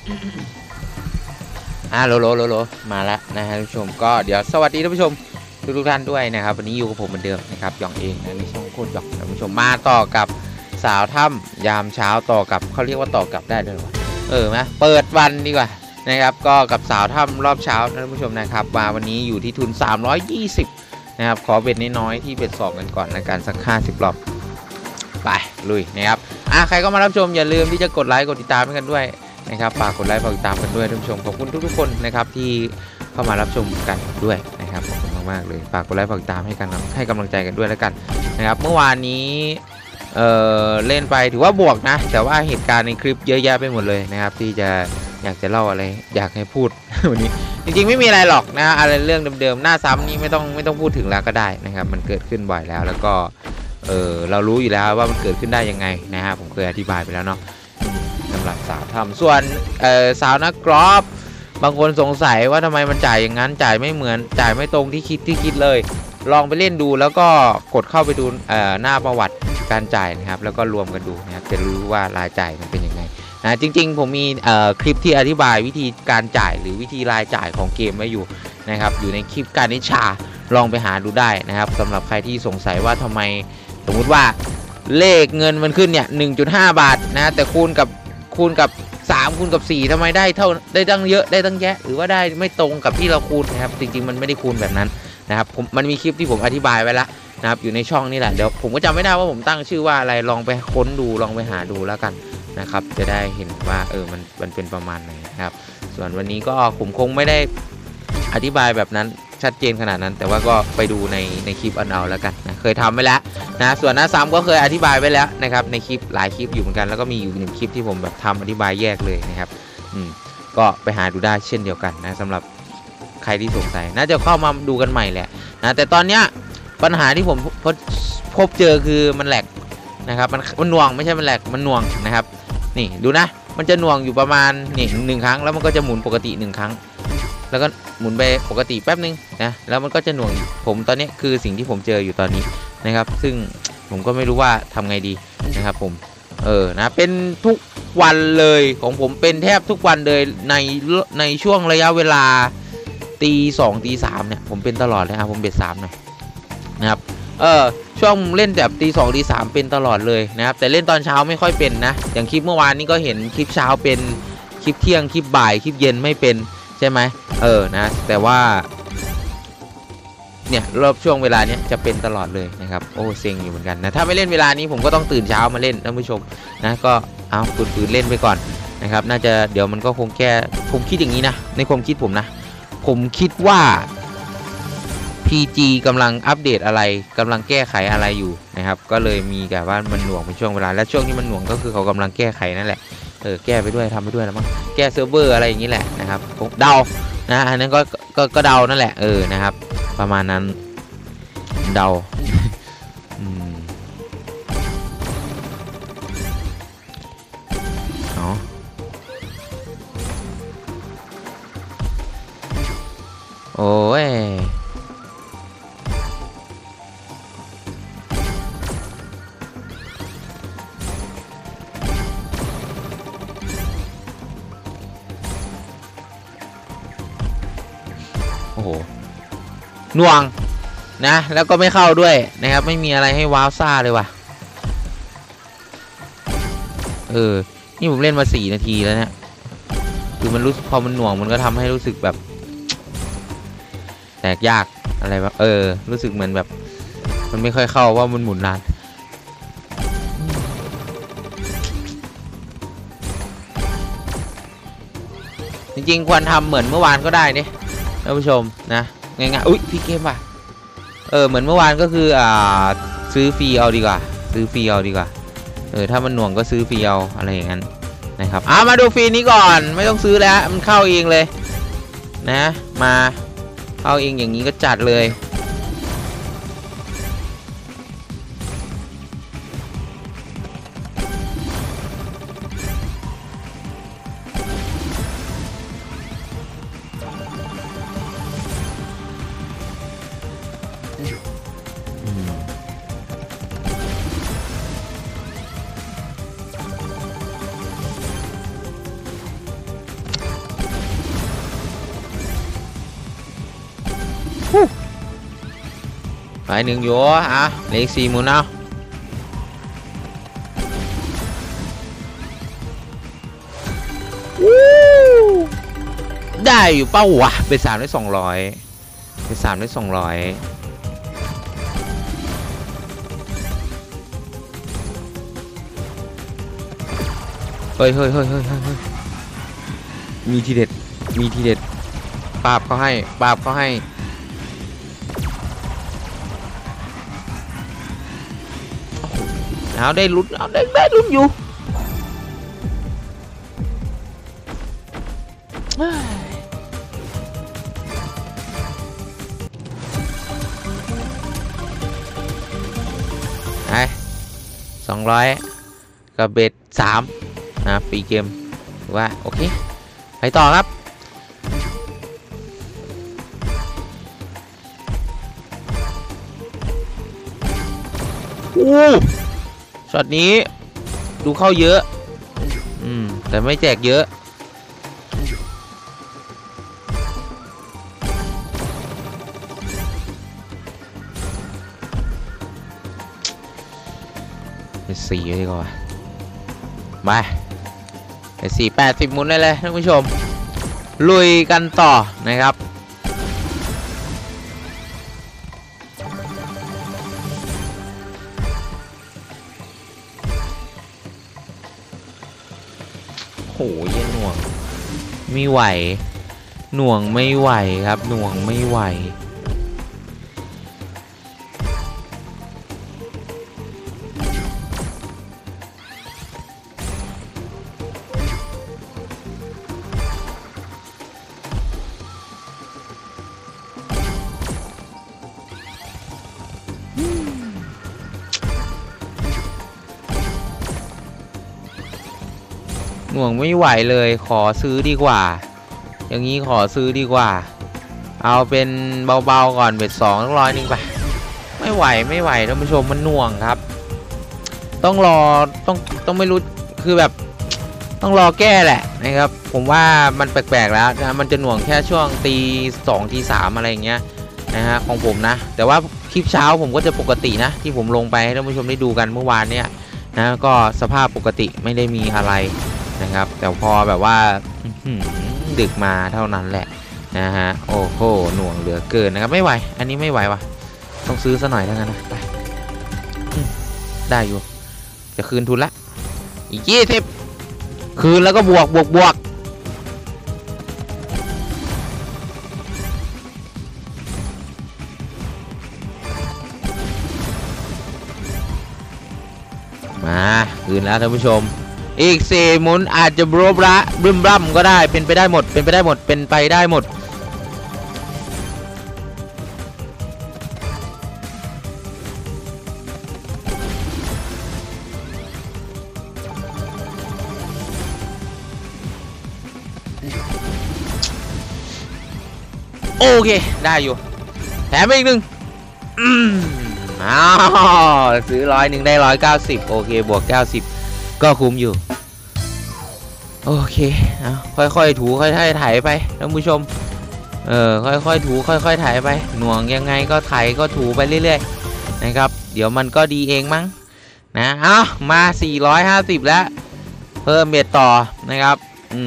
โลมาแล้วนะฮะท่านผู้ชมก็เดี๋ยวสวัสดีท่านผู้ชมทุกท่านด้วยนะครับวันนี้อยู่กับผมเหมือนเดิมนะครับหยองเองนะในช่องโคตรหยองท่านผู้ชมมาต่อกับสาวถ้ำยามเช้าต่อกับเขาเรียกว่าต่อกับได้ด้วยวะไหมเปิดวันดีกว่านะครับก็กับสาวถ้ำรอบเช้าท่านผู้ชมนะครับมาวันนี้อยู่ที่ทุน320นะครับขอเบ็ดน้อยๆที่เบ็ด2กันก่อนในการสัก50รอบไปลุยนะครับใครก็มารับชมอย่าลืมที่จะกดไลค์กดติดตามให้กันด้วยนะครับฝากกดไลค์ฝากติดตามกันด้วยท่านผู้ชมขอบคุณทุกๆคนนะครับที่เข้ามารับชมกันด้วยนะครับขอบคุณมากๆเลยฝากกดไลค์ฝากติดตามให้กำลังใจกันด้วยแล้วกันนะครับเมื่อวานนี้เล่นไปถือว่าบวกนะแต่ว่าเหตุการณ์ในคลิปเยอะแยะไปหมดเลยนะครับที่จะอยากจะเล่าอะไรอยากให้พูด วันนี้จริงๆไม่มีอะไรหรอกนะอะไรเรื่องเดิมๆหน้าซ้ำนี่ไม่ต้องพูดถึงแล้วก็ได้นะครับมันเกิดขึ้นบ่อยแล้วก็เรารู้อยู่แล้วว่ามันเกิดขึ้นได้ยังไงนะฮะผมเคยอธิบายไปแล้วเนาะสำหรับสาวทำส่วนสาวนักกรอบบางคนสงสัยว่าทำไมมันจ่ายอย่างนั้นจ่ายไม่เหมือนจ่ายไม่ตรงที่คิดเลยลองไปเล่นดูแล้วก็กดเข้าไปดูหน้าประวัติการจ่ายนะครับแล้วก็รวมกันดูนะครับจะรู้ว่ารายจ่ายมันเป็นยังไงนะจริงๆผมมีคลิปที่อธิบายวิธีการจ่ายหรือวิธีรายจ่ายของเกมไว้อยู่นะครับอยู่ในคลิปการนิชาลองไปหาดูได้นะครับสำหรับใครที่สงสัยว่าทำไมสมมุติว่าเลขเงินมันขึ้นเนี่ย 1.5 บาทนะแต่คูณกับ3คูณกับ4ทำไมได้ตั้งเยอะได้ตั้งแยะหรือว่าได้ไม่ตรงกับที่เราคูณนะครับจริงๆมันไม่ได้คูณแบบนั้นนะครับมันมีคลิปที่ผมอธิบายไว้แล้วนะครับอยู่ในช่องนี่แหละเดี๋ยวผมก็จำไม่ได้ว่าผมตั้งชื่อว่าอะไรลองไปค้นดูลองไปหาดูแล้วกันนะครับจะได้เห็นว่ามันเป็นประมาณไหนนะครับส่วนวันนี้ก็ผมคงไม่ได้อธิบายแบบนั้นชัดเจนขนาดนั้นแต่ว่าก็ไปดูในคลิปเอาแล้วกันนะเคยทำไว้แล้วนะส่วนหน้าซ้ำก็เคยอธิบายไว้แล้วนะครับในคลิปหลายคลิปอยู่เหมือนกันแล้วก็มีอยู่1คลิปที่ผมแบบทำอธิบายแยกเลยนะครับก็ไปหาดูได้เช่นเดียวกันนะสำหรับใครที่สงสัยน่าจะเข้ามาดูกันใหม่แหละนะแต่ตอนเนี้ยปัญหาที่ผมพบเจอคือมันแหลกนะครับมันหน่วงไม่ใช่มันแหลกมันหน่วงนะครับนี่ดูนะมันจะหน่วงอยู่ประมาณ1ครั้งแล้วมันก็จะหมุนปกติ1ครั้งแล้วก็หมุนไปปกติแป๊บนึงนะแล้วมันก็จะหน่วงผมตอนนี้คือสิ่งที่ผมเจออยู่ตอนนี้นะครับซึ่งผมก็ไม่รู้ว่าทำไงดีนะครับผมนะเป็นทุกวันเลยของผมเป็นแทบทุกวันเลยในช่วงระยะเวลาตี2ตี3เนี่ยผมเป็นตลอดเลยผมเบ็ด3หน่อยนะครับช่วงเล่นแบบตี2ตี3เป็นตลอดเลยนะครับแต่เล่นตอนเช้าไม่ค่อยเป็นนะอย่างคลิปเมื่อวานนี้ก็เห็นคลิปเช้าเป็นคลิปเที่ยงคลิปบ่ายคลิปเย็นไม่เป็นใช่ไหมนะแต่ว่าเนี่ยรอบช่วงเวลาเนี้ยจะเป็นตลอดเลยนะครับโอ้เซ็งอยู่เหมือนกันนะถ้าไม่เล่นเวลานี้ผมก็ต้องตื่นเช้ามาเล่นท่านผู้ชมนะก็เอาฝืนเล่นไปก่อนนะครับน่าจะเดี๋ยวมันก็คงแก้ผมคิดอย่างนี้นะในความคิดผมนะผมคิดว่า PG กำลังอัปเดตอะไรกำลังแก้ไขอะไรอยู่นะครับก็เลยมีแบบว่ามันหน่วงเป็นช่วงเวลาและช่วงที่มันหน่วงก็คือเขากำลังแก้ไขนั่นแหละแก้ไปด้วยทำไปด้วยแล้วมั้งแก้เซิร์ฟเวอร์อะไรอย่างนี้แหละนะครับเดานะอันนั้นก็เดานั่นแหละนะครับประมาณนั้นเดาโอ้ยโอ้โหหน่วงนะแล้วก็ไม่เข้าด้วยนะครับไม่มีอะไรให้ว้าวซ่าเลยว่ะนี่ผมเล่นมา4 นาทีแล้วเนี่ยคือมันรู้พอมันหน่วงมันก็ทำให้รู้สึกแบบแตกยากอะไรแบบรู้สึกเหมือนแบบมันไม่ค่อยเข้าว่ามันหมุนนานจริงๆควรทำเหมือนเมื่อวานก็ได้เนี่ยท่านผู้ชมนะง่ายๆอุ๊ยพี่เกมว่ะเหมือนเมื่อวานก็คือซื้อฟรีเอาดีกว่าซื้อฟรีเอาดีกว่าถ้ามันหน่วงก็ซื้อฟรีเอาอะไรอย่างนั้นนะครับมาดูฟรีนี้ก่อนไม่ต้องซื้อแล้วมันเข้าเองเลยนะมาเข้าเองอย่างนี้ก็จัดเลย 1อยู่อ่ะเลข4หมุนเอาได้อยู่เป้าวะเป็น3ได้200เป็น3ได้200เฮ้ยมีทีเด็ดปราบเขาให้เอาได้ลุ้นอยู่ไอ้200กับเบ็ด3นะฟรีเกมถือว่าโอเคไปต่อครับช็อตนี้ดูเข้าเยอะแต่ไม่แจกเยอะเป็น4ดีกว่ามาเป็น80หมุนได้เลยท่านผู้ชมลุยกันต่อนะครับโหยหน่วงไม่ไหวหน่วงไม่ไหวครับหน่วงไม่ไหวหน่วงไม่ไหวเลยขอซื้อดีกว่าอย่างนี้ขอซื้อดีกว่าเอาเป็นเบาๆก่อนเบ็ด200นึงไปไม่ไหวท่านผู้ชมมันหน่วงครับต้องรอต้องไม่รู้คือแบบต้องรอแก้แหละนะครับผมว่ามันแปลกๆแล้วนะมันจะหน่วงแค่ช่วงตี 2 ตี 3อะไรอย่างเงี้ยนะฮะของผมนะแต่ว่าคลิปเช้าผมก็จะปกตินะที่ผมลงไปให้ท่านผู้ชมได้ดูกันเมื่อวานเนี่ยนะก็สภาพปกติไม่ได้มีอะไรนะครับแต่พอแบบว่าดึกมาเท่านั้นแหละนะฮะโอ้โหหน่วงเหลือเกินนะครับไม่ไหวอันนี้ไม่ไหววะต้องซื้อซะหน่อยทั้งนั้นนะไปได้อยู่จะคืนทุนละอีก20คืนแล้วก็บวกมาคืนแล้วท่านผู้ชมอีก4หมุนอาจจะบรบละบึ้มบั่มก็ได้เป็นไปได้หมดโอเคได้อยู่แถมอีก1ซื้อ100ได้190โอเคบวก90ก็คุ้มอยู่โอเคค่อยๆถูค่อยๆไถไปท่านผู้ชมค่อยๆถูค่อยๆไถไปหน่วงยังไงก็ไถก็ถูไปเรื่อยๆนะครับเดี๋ยวมันก็ดีเองมั้งนะมา450แล้วเพิ่มเบ็ดต่อนะครับ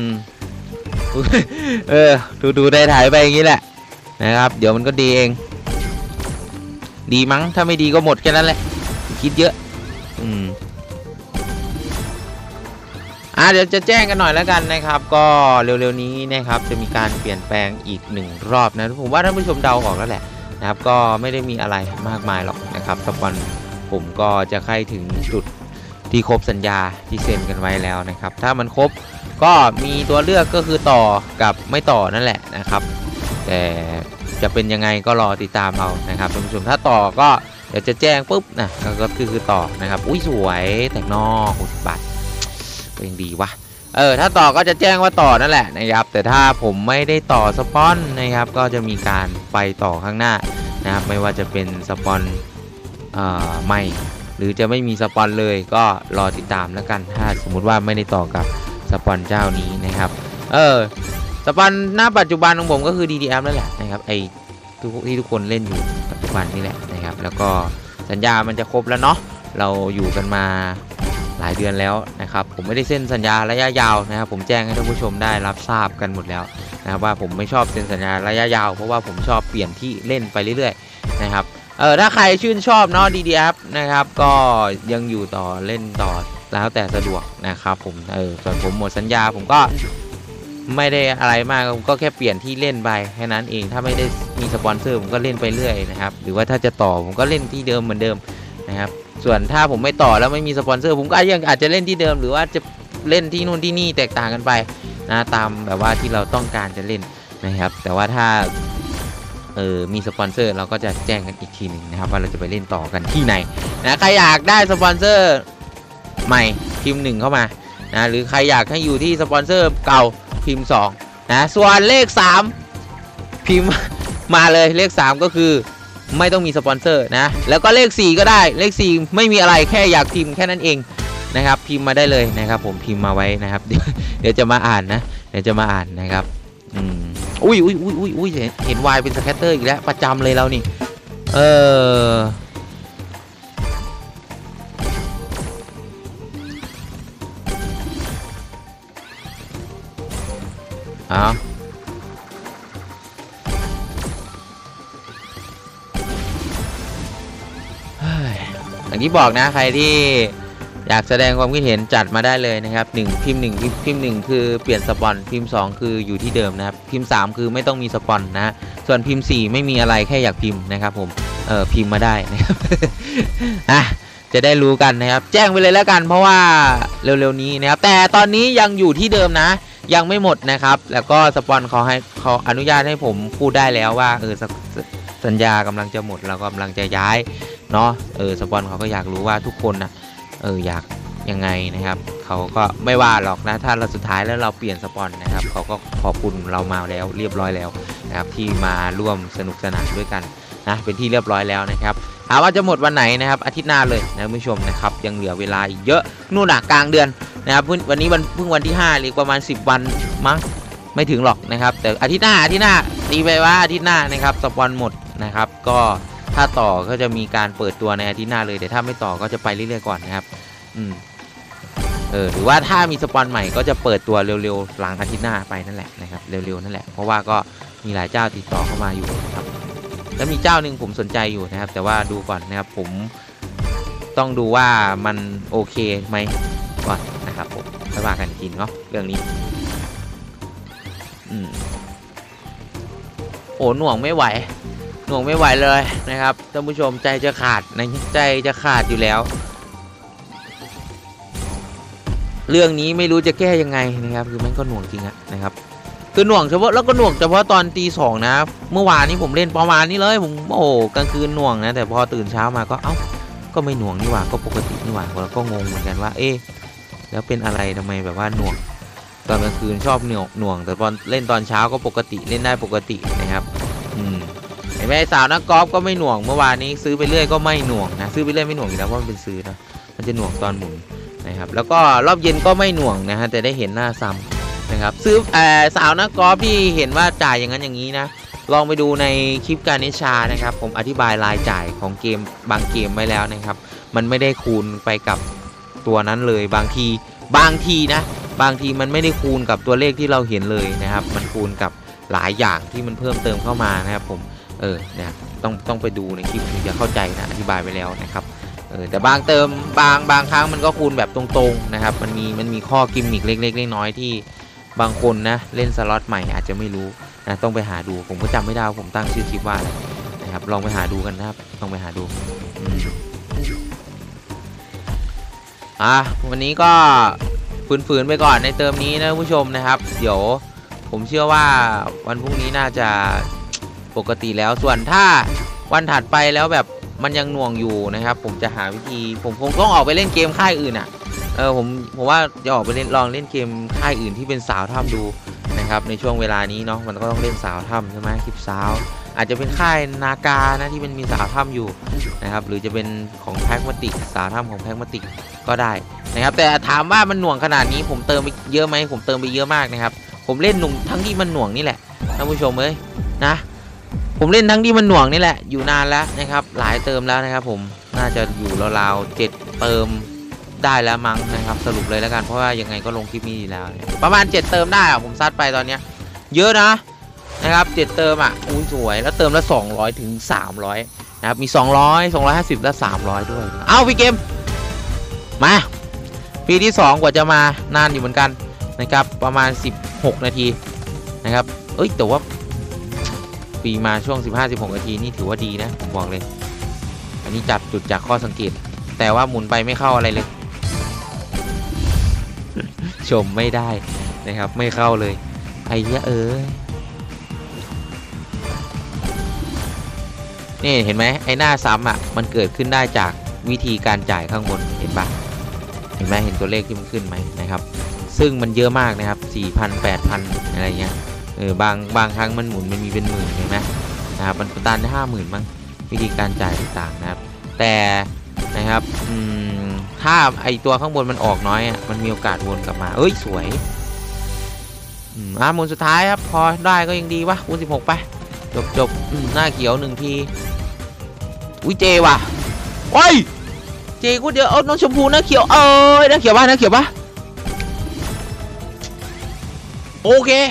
ดูได้ไถไปอย่างนี้แหละนะครับเดี๋ยวมันก็ดีเองดีมั้งถ้าไม่ดีก็หมดแค่นั้นแหละคิดเยอะเดี๋ยวจะแจ้งกันหน่อยแล้วกันนะครับก็เร็วๆนี้นะครับจะมีการเปลี่ยนแปลงอีก1รอบนะผมว่าท่านผู้ชมเดาออกแล้วแหละนะครับก็ไม่ได้มีอะไรมากมายหรอกนะครับสปอนผมก็จะใกล้ถึงจุดที่ครบสัญญาที่เซ็นกันไว้แล้วนะครับถ้ามันครบก็มีตัวเลือกก็คือต่อกับไม่ต่อนั่นแหละนะครับแต่จะเป็นยังไงก็รอติดตามเอานะครับท่านผู้ชมถ้าต่อก็เดี๋ยวจะแจ้งปุ๊บนะก็คือต่อนะครับอุ้ยสวยแต่นอก60 บาทก็ยังดีวะถ้าต่อก็จะแจ้งว่าต่อนั่นแหละนะครับแต่ถ้าผมไม่ได้ต่อสปอนนะครับก็จะมีการไปต่อข้างหน้านะครับไม่ว่าจะเป็นสปอนใหม่หรือจะไม่มีสปอนเลยก็รอติดตามแล้วกันถ้าสมมุติว่าไม่ได้ต่อกับสปอนเจ้านี้นะครับสปอนหน้าปัจจุบันของผมก็คือ DDM นั่นแหละนะครับที่ทุกคนเล่นอยู่ปัจจุบันนี่แหละนะครับแล้วก็สัญญามันจะครบแล้วเนาะเราอยู่กันมาหลายเดือนแล้วนะครับผมไม่ได้เซ็นสัญญาระยะยาวนะครับผมแจ้งให้ท่านผู้ชมได้รับทราบกันหมดแล้วนะครับว่าผมไม่ชอบเซ็นสัญญาระยะยาวเพราะว่าผมชอบเปลี่ยนที่เล่นไปเรื่อยๆนะครับถ้าใครชื่นชอบเนาะ DDF นะครับก็ยังอยู่ต่อเล่นต่อแล้วแต่สะดวกนะครับผมส่วนผมหมดสัญญาผมก็ไม่ได้อะไรมากผมก็แค่เปลี่ยนที่เล่นไปแค่นั้นเองถ้าไม่ได้มีสปอนเซอร์ผมก็เล่นไปเรื่อยนะครับหรือว่าถ้าจะต่อผมก็เล่นที่เดิมเหมือนเดิมนะครับส่วนถ้าผมไม่ต่อแล้วไม่มีสปอนเซอร์ผมก็ยังอาจจะเล่นที่เดิมหรือว่าจะเล่นที่นู่นที่นี่แตกต่างกันไปนะตามแบบว่าที่เราต้องการจะเล่นนะครับแต่ว่าถ้ามีสปอนเซอร์เราก็จะแจ้งกันอีกทีหนึ่งนะครับว่าเราจะไปเล่นต่อกันที่ไหนนะใครอยากได้สปอนเซอร์ใหม่พิมพ์1เข้ามานะหรือใครอยากให้อยู่ที่สปอนเซอร์เก่าพิมพ์2นะส่วนเลข3พิมพ์มาเลยเลข3ก็คือไม่ต้องมีสปอนเซอร์นะแล้วก็เลข4ก็ได้เลข4ไม่มีอะไรแค่อยากพิมพ์แค่นั้นเองนะครับพิมพ์มาได้เลยนะครับผมพิมพ์มาไว้นะครับเดี๋ยวจะมาอ่านนะเดี๋ยวจะมาอ่านนะครับอุ้ยเห็นวายเป็นสแคตเตอร์อีกแล้วประจำเลยเรานี่อย่างที่บอกนะใครที่อยากแสดงความคิดเห็นจัดมาได้เลยนะครับพิมพ์1คือเปลี่ยนสปอนพิมพ์2คืออยู่ที่เดิมนะครับพิมพ์3คือไม่ต้องมีสปอนนะส่วนพิมพ์4ไม่มีอะไรแค่อยากพิมพ์นะครับผมพิมพ์มาได้นะครับ จะได้รู้กันนะครับแจ้งไปเลยแล้วกันเพราะว่าเร็วๆนี้นะครับแต่ตอนนี้ยังอยู่ที่เดิมนะยังไม่หมดนะครับแล้วก็สปอนเขาอนุญาตให้ผมพูดได้แล้วว่าสัญญากำลังจะหมดเรากำลังจะย้ายเนาะสปอนเขาก็อยากรู้ว่าทุกคนนะอยากยังไงนะครับเขาก็ไม่ว่าหรอกนะถ้าเราสุดท้ายแล้วเราเปลี่ยนสปอนนะครับเขาก็ขอบคุณเรามาแล้วเรียบร้อยแล้วนะครับที่มาร่วมสนุกสนานด้วยกันนะเป็นที่เรียบร้อยแล้วนะครับถามว่าจะหมดวันไหนนะครับอาทิตย์หน้าเลยนะผู้ชมนะครับยังเหลือเวลาอีกเยอะนู่นกลางเดือนนะครับวันนี้เพิ่งวันที่5หรือประมาณ10วันมั้งไม่ถึงหรอกนะครับแต่อาทิตย์หน้าตีไปว่าอาทิตย์หน้านะครับสปอนหมดนะครับก็ถ้าต่อก็จะมีการเปิดตัวในอาทิตย์หน้าเลยแต่ถ้าไม่ต่อก็จะไปเรื่อยๆก่อนนะครับหรือว่าถ้ามีสปอนใหม่ก็จะเปิดตัวเร็วๆหลังอาทิตย์หน้าไปนั่นแหละนะครับเร็วๆนั่นแหละเพราะว่าก็มีหลายเจ้าติดต่อเข้ามาอยู่นะครับแล้วมีเจ้าหนึ่งผมสนใจอยู่นะครับแต่ว่าดูก่อนนะครับผมต้องดูว่ามันโอเคไหมก่อนนะครับผมไม่ว่ากันจริงเนาะเรื่องนี้โอ้หน่วงไม่ไหวเลยนะครับท่านผู้ชมใจจะขาดนะใจจะขาดอยู่แล้วเรื่องนี้ไม่รู้จะแก้ยังไงนะครับคือมันก็หน่วงจริงอะนะครับคือหน่วงเฉพาะแล้วก็หน่วงเฉพาะตอนตี 2นะเมื่อวานนี้ผมเล่นประมาณนี้เลยผมกลางคืนหน่วงนะแต่พอตื่นเช้ามาก็ก็ไม่หน่วงนี่หว่าก็ปกตินี่หว่าเราก็งงเหมือนกันว่าแล้วเป็นอะไรทำไมแบบว่าหน่วงตอนกลางคืนชอบหน่วงแต่ตอนเล่นตอนเช้าก็ปกติเล่นได้ปกตินะครับเห็นไหมสาวนักกอล์ฟก็ไม่หน่วงเมื่อวานนี้ซื้อไปเรื่อยก็ไม่หน่วงนะซื้อไปเรื่อยไม่หน่วงอยู่แล้วเพราะมันเป็นซื้อนะมันจะหน่วงตอนหมุนนะครับแล้วก็รอบเย็นก็ไม่หน่วงนะฮะแต่ได้เห็นหน้าซ้ำนะครับซื้อสาวนักกอล์ฟที่เห็นว่าจ่ายอย่างนั้นอย่างนี้นะลองไปดูในคลิปการนิชานะครับผมอธิบายรายจ่ายของเกมบางเกมไว้แล้วนะครับมันไม่ได้คูณไปกับตัวนั้นเลยบางทีนะบางทีมันไม่ได้คูณกับตัวเลขที่เราเห็นเลยนะครับมันคูณกับหลายอย่างที่มันเพิ่มเติมเข้ามานะครับผมเนี่ยต้องไปดูในคลิปถึงจะเข้าใจนะอธิบายไปแล้วนะครับแต่บางเติมบางครั้งมันก็คูณแบบตรงๆนะครับมันมีข้อกิมมิคเล็กๆน้อยๆที่บางคนนะเล่นสล็อตใหม่อาจจะไม่รู้นะต้องไปหาดูผมก็จำไม่ได้ผมตั้งชื่อคลิปว่าอะไรนะครับลองไปหาดูกันนะครับต้องไปหาดูวันนี้ก็ฝืนๆไปก่อนในเติมนี้นะผู้ชมนะครับเดี๋ยวผมเชื่อว่าวันพรุ่งนี้น่าจะปกติแล้วส่วนถ้าวันถัดไปแล้วแบบมันยังหน่วงอยู่นะครับผมจะหาวิธีผมคงต้องออกไปเล่นเกมค่ายอื่นผมว่าจะออกไปลองเล่นเกมค่ายอื่นที่เป็นสาวถ้ำดูนะครับในช่วงเวลานี้เนาะมันก็ต้องเล่นสาวถ้ำใช่ไหมคลิปสาวอาจจะเป็นค่ายนากานะที่มันมีสาวถ้ำอยู่นะครับหรือจะเป็นของแพ็กมาติกสาวถ้ำของแพ็กมาติกก็ได้นะครับแต่ถามว่ามันหน่วงขนาดนี้ผมเติมไปเยอะไหมผมเติมไปเยอะมากนะครับผมเล่นหนุ่มทั้งที่มันหน่วงนี่แหละท่านผู้ชมนะผมเล่นทั้งที่มันหน่วงนี่แหละอยู่นานแล้วนะครับหลายเติมแล้วนะครับผมน่าจะอยู่ราวๆ7 เติมได้แล้วมั้งนะครับสรุปเลยแล้วกันเพราะว่ายังไงก็ลงคลิปนี้ดีแล้วประมาณ7 เติมได้อะผมซัดไปตอนเนี้ยเยอะนะครับ7 เติมอ่ะอุ้ยสวยแล้วเติมละ200 ถึง 300นะครับมี200 250และ300ด้วยเอ้าพี่เกมมาปีที่2กว่าจะมานานอยู่เหมือนกันนะครับประมาณ16 นาทีนะครับแต่ว่าปีมาช่วง15-16 นาทีนี่ถือว่าดีนะผมบอกเลยอันนี้จับจุดจากข้อสังเกตแต่ว่าหมุนไปไม่เข้าอะไรเลย ชมไม่ได้นะครับไม่เข้าเลยไอ้เหี้ยนี่เห็นไหมไอ้หน้าซ้ำอ่ะมันเกิดขึ้นได้จากวิธีการจ่ายข้างบนเห็นปะเห็นไหมเห็นตัวเลขที่มันขึ้นไหมนะครับซึ่งมันเยอะมากนะครับ 4,000 8,000 อะไรเงี้ยบางครั้งมันหมุนมันมีเป็นหมื่นเห็นไหมนะครับมันตันได้50,000มั้งวิธีการจ่ายต่างๆนะครับแต่นะครับถ้าไอตัวข้างบนมันออกน้อยอ่ะมันมีโอกาสวนกลับมาสวยหมุนสุดท้ายครับพอได้ก็ยังดีวะคูณ16ไปจบหน้าเขียว1 ทีอุ้ยเจว่ะโอ้ยเจกูเดี๋ยวเอาน้องชมพูหน้าเขียวหน้าเขียวป่ะหน้าเขียวป่ะโอเค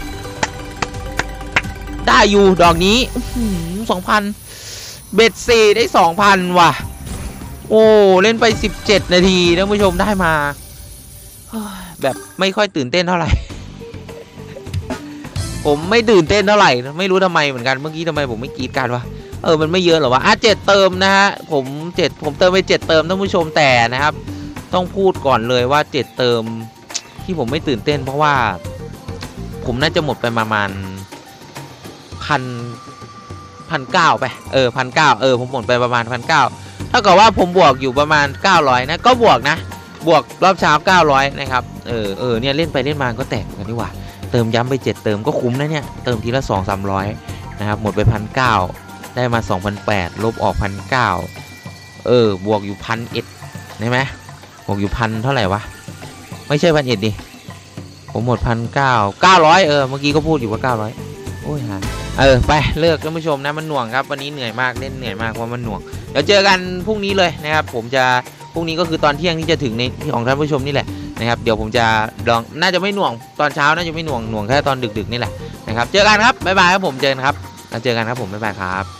ได้อยู่ดอกนี้2,000เบ็ด4ได้ 2,000ว่ะโอ้เล่นไป17 นาทีท่านผู้ชมได้มาแบบไม่ค่อยตื่นเต้นเท่าไหร่ ผมไม่ตื่นเต้นเท่าไหร่ไม่รู้ทำไมเหมือนกันเมื่อกี้ทำไมผมไม่กรีดกันวะมันไม่เยอะหรอวะ7 เติมนะฮะผมเติมไป7 เติมท่านผู้ชมแต่นะครับต้องพูดก่อนเลยว่า7 เติมที่ผมไม่ตื่นเต้นเพราะว่าผมน่าจะหมดไปประมาณ1,900ไป1,900ผมหมดไปประมาณ1,900เท่ากับว่าผมบวกอยู่ประมาณ900นะก็บวกนะบวกรอบเช้า900นะครับเนี่ยเล่นไปเล่นมาก็แตกกันนี่หว่าเติมย้ำไป7 เติมก็คุ้มนะเนี่ยเติมทีละ200-300นะครับหมดไป1,900ได้มา2,800ลบออก1,900บวกอยู่1,100ใช่ไหมบวกอยู่1,000เท่าไหร่วะไม่ใช่1,100ดิผมหมด900เมื่อกี้ก็พูดอยู่ว่า900โอ้ยฮะไปเลิกท่านผู้ชมนะมันหน่วงครับวันนี้เหนื่อยมากเล่นเหนื่อยมากเพราะมันหน่วงเดี๋ยวเจอกันพรุ่งนี้เลยนะครับผมจะพรุ่งนี้ก็คือตอนเที่ยงที่จะถึงในของท่านผู้ชมนี่แหละนะครับเดี๋ยวผมจะลองน่าจะไม่หน่วงตอนเช้าน่าจะไม่หน่วงแค่ตอนดึกๆนี่แหละนะครับเจอกันครับบ๊ายบายครับผมเจอกันครับผมบ๊ายบายครับ